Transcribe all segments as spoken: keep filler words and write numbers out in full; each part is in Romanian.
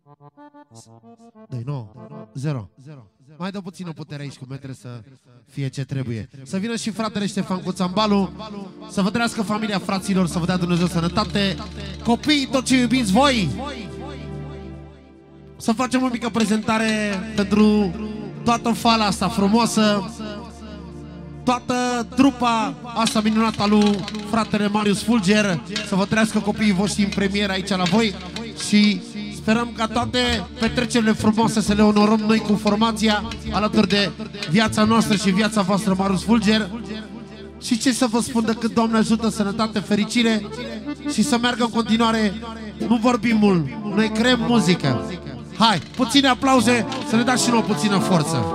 doi, nouă, zero. Mai dă puțină putere aici cu metre să fie ce trebuie. Să vină și fratele Ștefan cu țambalul, să vă trăiască familia fraților, să vă dea Dumnezeu sănătate. Copii, tot ce iubiți voi, să facem o mică prezentare pentru toată fala asta frumoasă, toată trupa asta minunată a lui fratele Marius Fulger, să vă trăiască copiii voștri în premieră aici la voi și sperăm ca toate petrecerile frumoase să le onorăm noi cu formația alături de viața noastră și viața voastră, Marius Fulger. Și ce să vă spun decât Doamne ajută, sănătate, fericire și să meargă în continuare. Nu vorbim mult, noi creăm muzică. Hai, puține aplauze, să ne dați și nouă puțină forță.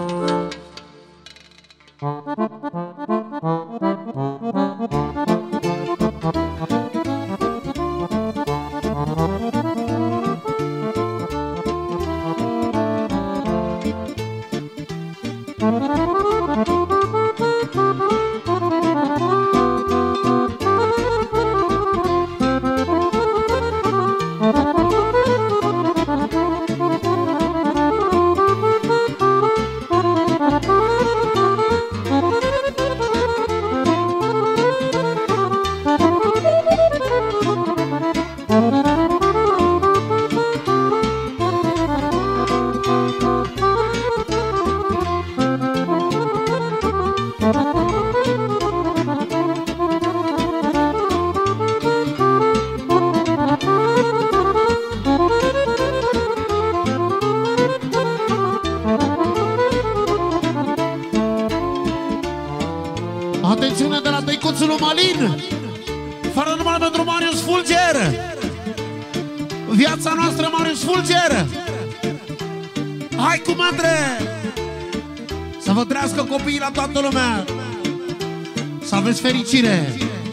Atențiune de la Tăicuțul lui Malin, fără numai pentru Marius Fulger. Viața noastră, Marius Fulger. Hai cu mândre! Să vă trească copiii la toată lumea, să aveți fericire.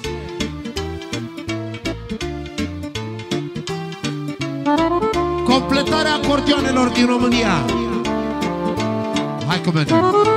Completarea acordioanelor din România. Hai cu mândre!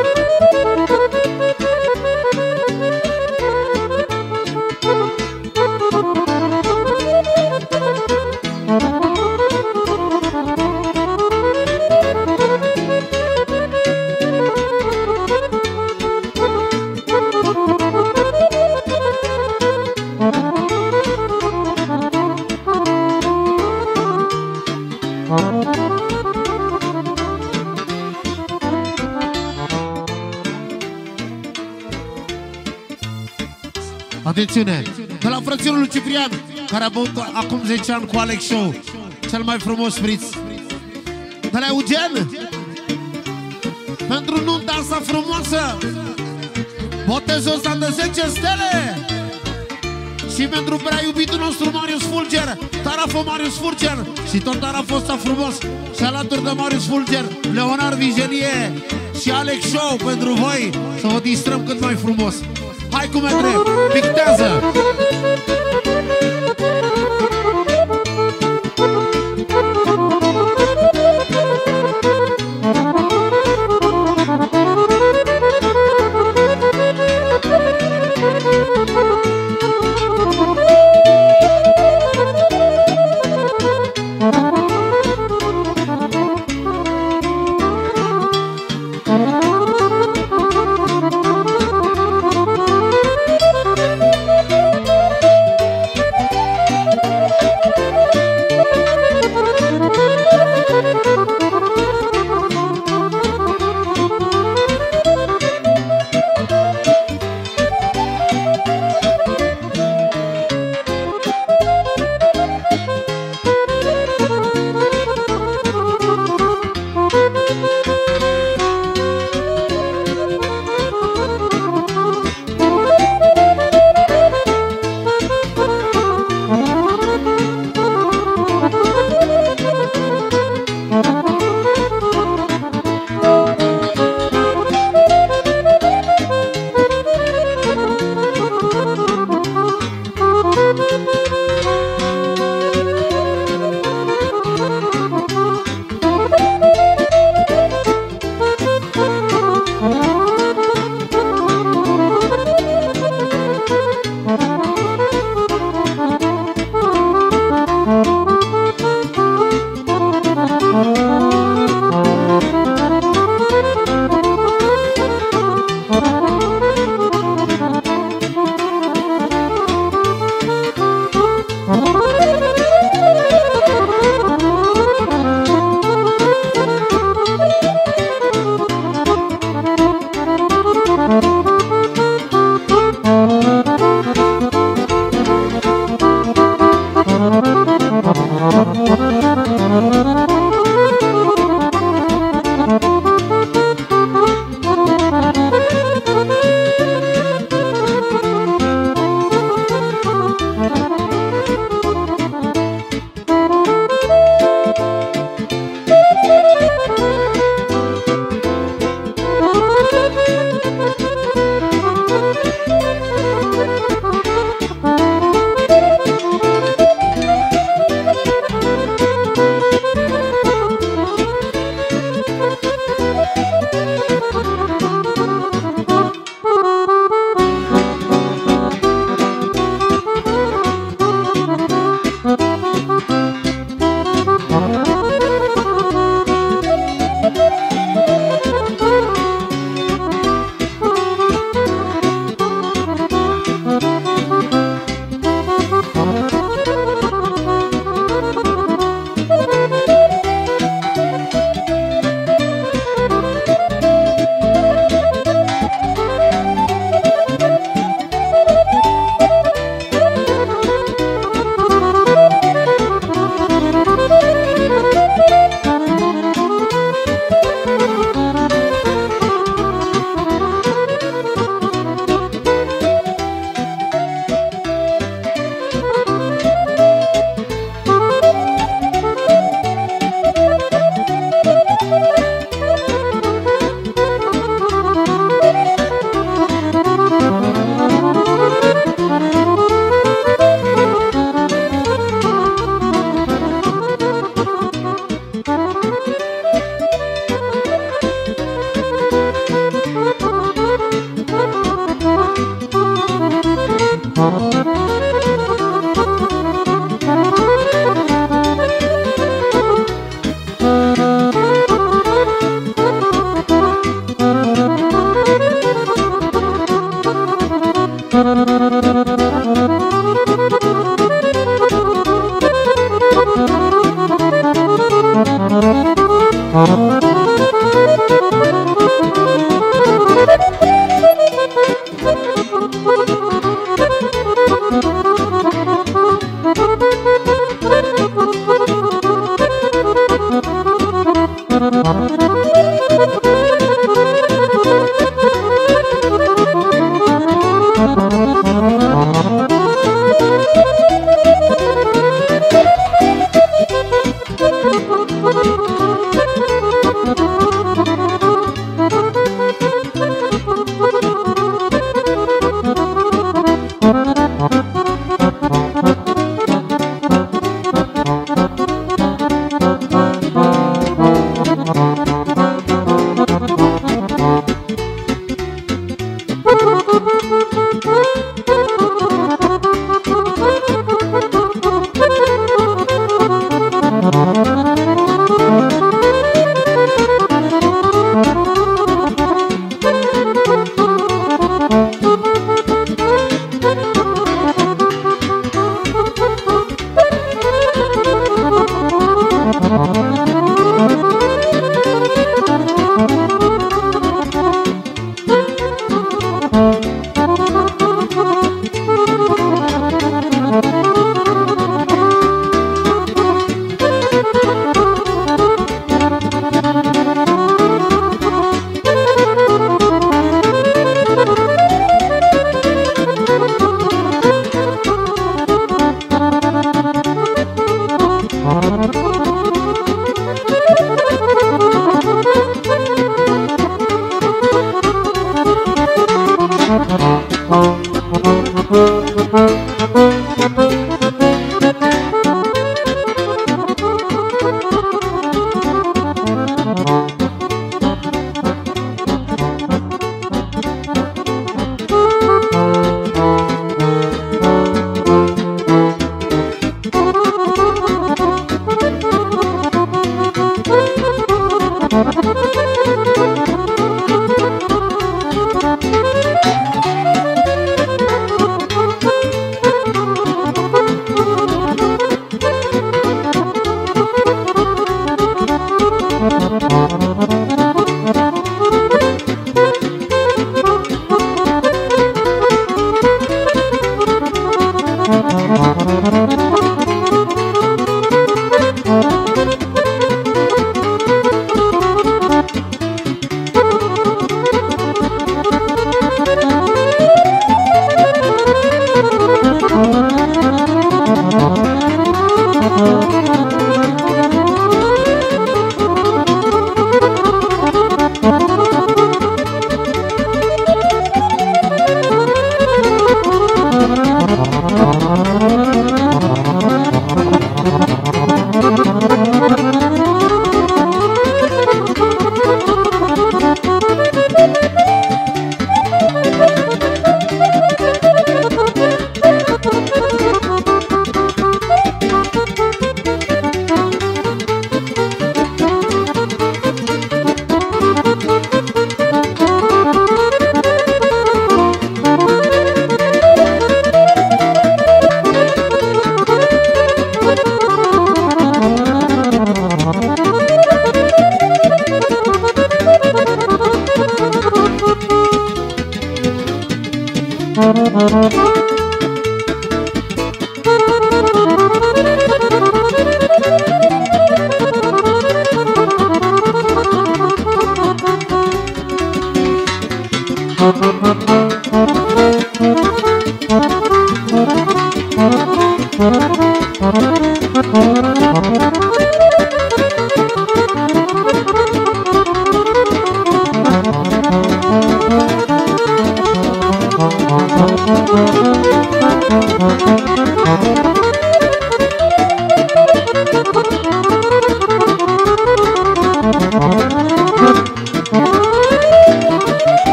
Atențiune! De la frățiunul lui Ciprian, care a băut acum zece ani cu Alex Show, cel mai frumos friț. De la Eugen, pentru nunta asta frumoasă, botezul ăsta de zece stele. Și pentru prea iubitul nostru Marius Fulger, Tarafo Marius Fulger și tot Tarafo ăsta frumos. Și alături de Marius Fulger, Leonard Vigelie și Alex Show pentru voi, să vă distrăm cât mai frumos. Hai cu metre, pictează!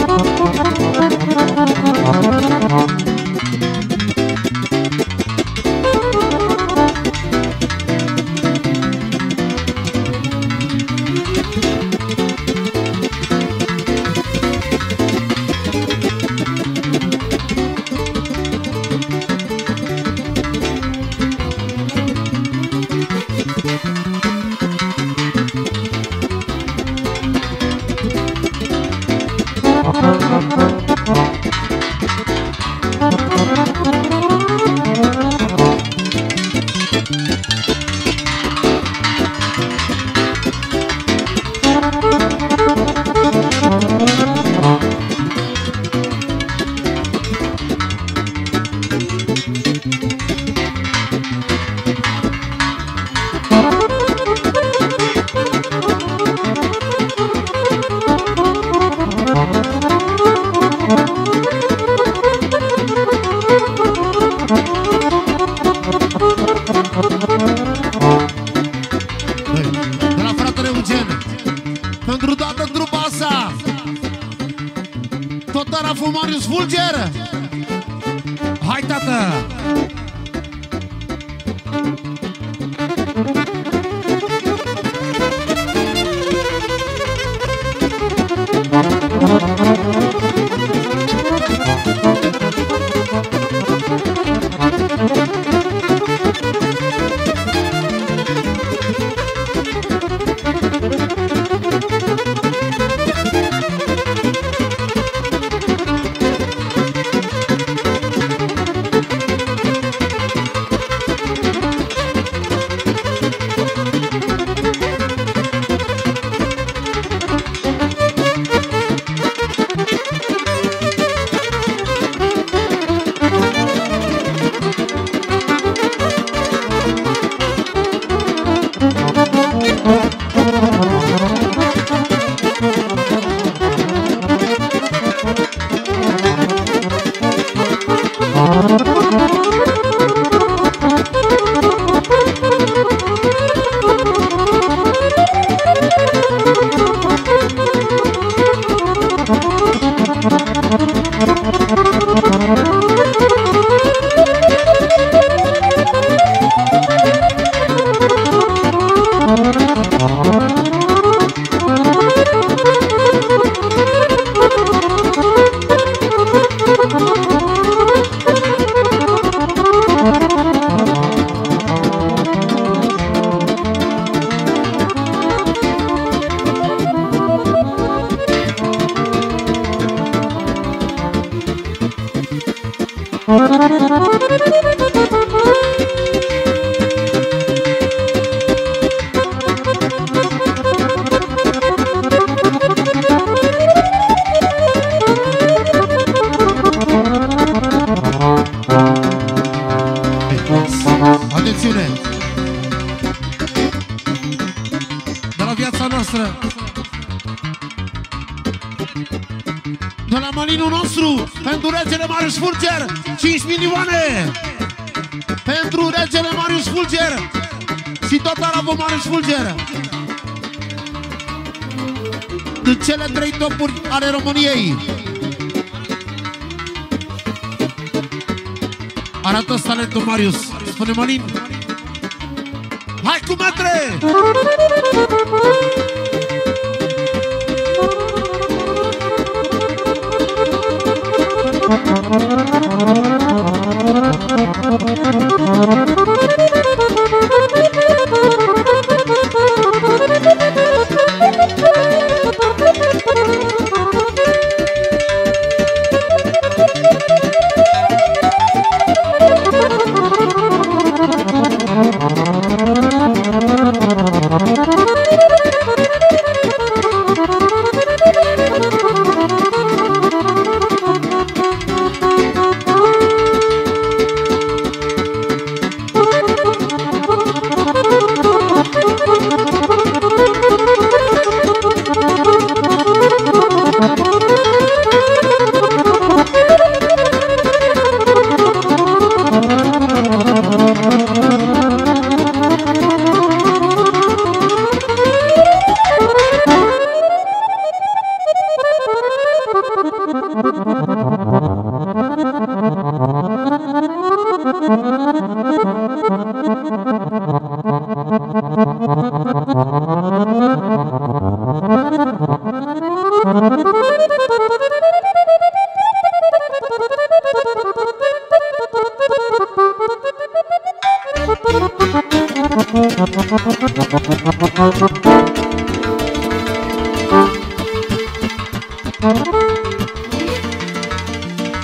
Marius Fulger! Hai, tată! Atențiune! De la viața noastră, de la mălinul nostru, pentru regele Marius Fulger, cinci milioane! Pentru regele Marius Fulger și tot Aravul Marius Fulger, de cele trei topuri ale României. Arată talentul Marius, spune Mălin. Hai cu metre!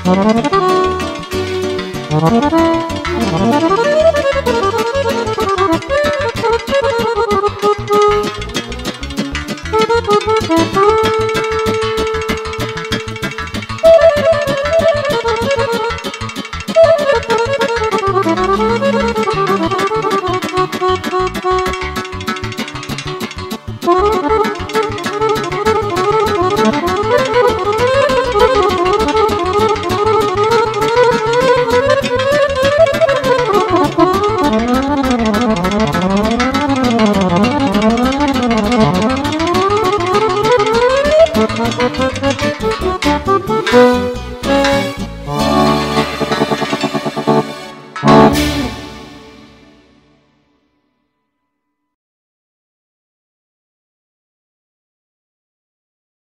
Thank you.